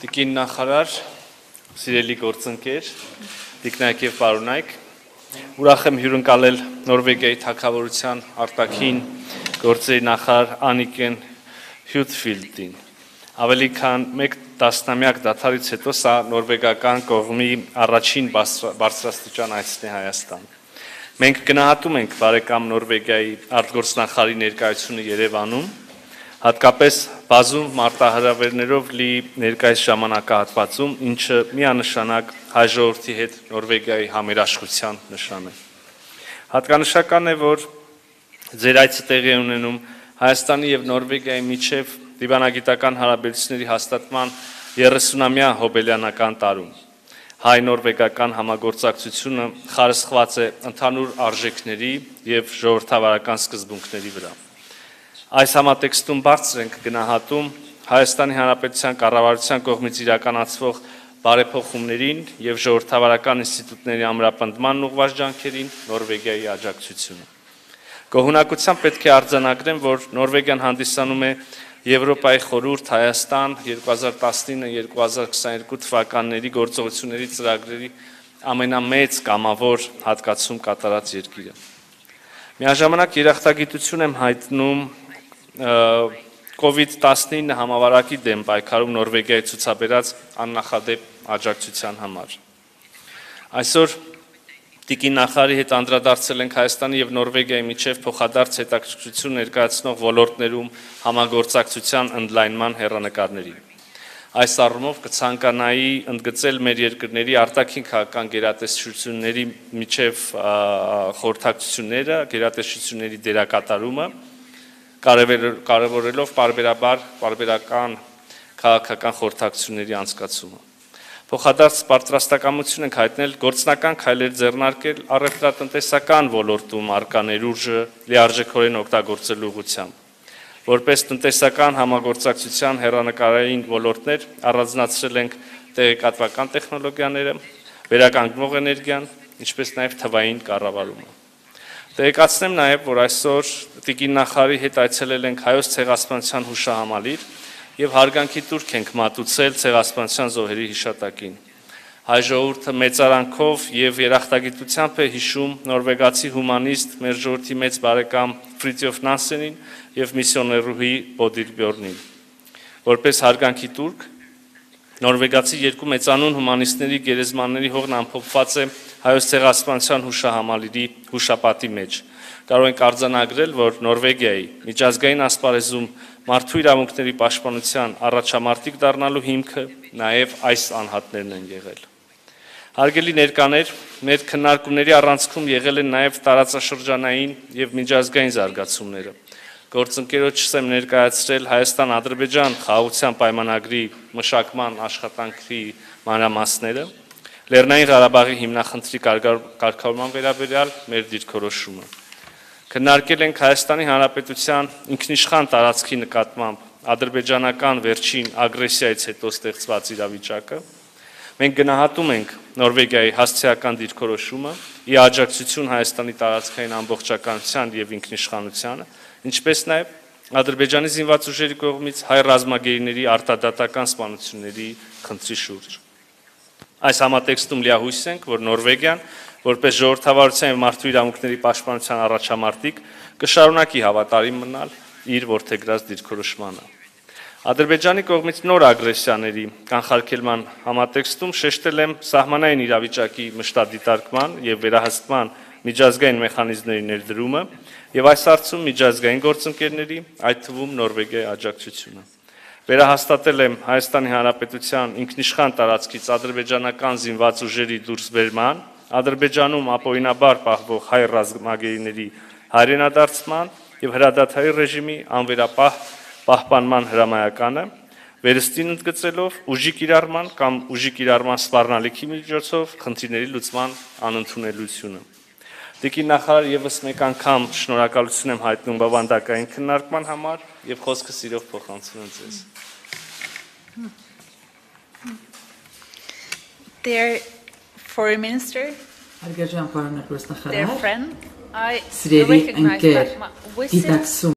Տիկին նախարար, սիրելի գործընկեր, տիկնայք և պարոնայք, ուրախ եմ հյուրընկալել Նորվեգիայի թագավորության արտաքին գործերի նախարար Անիկեն Հյուտֆիլդին։ Ավելի քան մեկ տասնամյակ դադարից հետո սա նորվեգական կողմի առաջին բարձրաստիճան այցն է Հայաստան։ Մենք գնահատում ենք բարեկամ Նորվեգիայի արտգործնախարարի ներկայությունը Երևանում, հատկապես բազում մարտահրավերներով լի ներկայիս ժամանակահատվածում, ինչը միանշանակ հայ ժողովրդի հետ Նորվեգիայի համերաշխության նշան է։ Հատկանշական է, որ ձեր այցը տեղի է ունենում Հայաստանի և Նորվեգիայի միջև դիվանագիտական հարաբերությունների հաստատման 30-ամյա հոբելյանական տարում։ Հայ-նորվեգական համագործակցությունը խարսխված է ընդհանուր արժեքների և ժողովրդավարական սկզբունքների վրա։ Այս համատեքստում բարձր ենք գնահատում Հայաստանի Հանրապետության կառավարության կողմից իրականացվող բարեփոխումներին և ժողովրդավարական ինստիտուտների ամրապնդմանն ուղղված ջանքերին Նորվեգիայի աջակցությունը։ Գոհունակությամբ պետք է արձանագրեմ, որ Նորվեգիան հանդիսանում է Եվրոպայի խորհուրդ Հայաստան 2019-2022 թվականների գործողությունների ծրագրերի ամենամեծ կամավոր հատկացում կատարած երկիրը։ Միաժամանակ երախտագիտություն եմ հայտնում COVID-19 համավարակի դեմ պայքարում Նորվեգիայի ցուցաբերած աննախադեպ աջակցության համար։ Այսօր տիկին նախարարի հետ անդրադարձել ենք Հայաստանի և Նորվեգիայի միջև փոխադարձ հետաքրքրություն ներկայացնող ոլորտներում համագործակցության ընդլայնման հեռանկարներին։ Այս առումով կցանկանայի ընդգծել մեր երկրների արտաքին քաղաքական գերատեսչությունների միջև խորհրդակցությունները, գերատեսչությունների դերակատարումը, կարևորելով պարբերական քաղաքական խորհրդակցությունների անցկացումը։ Փոխադարձ պատրաստակամություն ենք հայտնել գործնական քայլեր ձեռնարկել առևտրատնտեսական ոլորտում առկա ներուժը լիարժեքորեն օգտագործելու ուղղությամբ։ Որպես տնտեսական համագործակցության հեռանկարային ոլորտներ առանձնացրել ենք տեղեկատվական տեխնոլոգիաները, վերականգնող էներգիան, ինչպես նաև թվային կառավարումը։ Տեղեկացնեմ նաև, որ այսօր տիկին նախարարի հետ այցելել ենք Հայոց ցեղասպանության հուշահամալիր և հարգանքի տուրք ենք մատուցել ցեղասպանության զոհերի հիշատակին։ Հայ ժողովուրդը մեծարանքով և երախտագիտությամբ է հիշում նորվեգացի հումանիստ մեր ժողովրդի մեծ բարեկամ Ֆրիտյոֆ Նանսենին և միսիոներուհի Բոդիլ Բյորնին։ Որպես հարգանքի տուրք, նորվեգացի երկու մեծանուն հումանիստների գերեզմանների հողն ամփոփված է Հայոց ցեղասպանության հուշահամալիրի հուշապատի մեջ։ Կարող ենք արձանագրել, որ Նորվեգիայի միջազգային ասպարեզում մարդու իրավունքների պաշտպանության առաջամարտիկ դառնալու հիմքը նաև այս անհատներն են եղել։ Հարգելի ներկաներ, մեր քննարկումների առանցքում եղել են նաև տարածաշրջանային և միջազգային զարգացումները։ Գործընկերոջս եմ ներկայացրել Հայաստան-Ադրբեջան խաղաղության պայմանագրի մշակման աշխատանքի մանրամասները, Լեռնային Ղարաբաղի հիմնախնդրի կարգավորման վերաբերյալ մեր դիրքորոշումը։ Քննարկել ենք Հայաստանի Հանրապետության ինքնիշխան տարածքի նկատմամբ ադրբեջանական վերջին ագրեսիայից հետո ստեղծված իրավիճակը։ Մենք գնահատում ենք Նորվեգիայի հասցեական դիրքորոշումը՝ ի աջակցություն Հայաստանի տարածքային ամբողջականության և ինքնիշխանությանը, ինչպես նաև Ադրբեջանի զինված ուժերի կողմից հայ ռազմագերիների արտադատական սպանությունների խնդրի շուրջ։ Այս համատեքստում լիահույս ենք, որ Նորվեգիան, որպես ժողովրդավարության և մարդու իրավունքների պաշտպանության առաջամարտիկ, կշարունակի հավատարիմ մնալ իր որդեգրած դիրքորոշմանը։ Ադրբեջանի կողմից նոր ագրեսիաների կանխարգելման համատեքստում շեշտել եմ սահմանային իրավիճակի մշտադիտարկման և վերահսկման միջազգային մեխանիզմների ներդրումը և այս հարցում միջազգային գործընկերների, այդ թվում Նորվեգիայի աջակցությունը։ Վերահաստատել եմ Հայաստանի Հանրապետության ինքնիշխան տարածքից ադրբեջանական զինված ուժերի դուրսբերման, Ադրբեջանում ապօրինաբար պահվող հայ ռազմագերիների հայրենադարձման և հրադադարի ռեժիմի անվերապահ պահպանման հրամայականը, վերստին ընդգծելով ուժի կիրառման կամ ուժի կիրառման սպառնալիքի միջոցով խնդիրների լուծման անընդունելիությունը։ Տիկին նախարար ևս մեկ անգամ շնորհակալություն եմ հայտնում բովանդակային քննարկման համար և խոսքը սիրով փոխանցում եմ ձեզ։ Dear Foreign Minister, Հարգելի պարոն dear friend, I Սիրելի recognize ընկեր, that my wisdom գիտակցում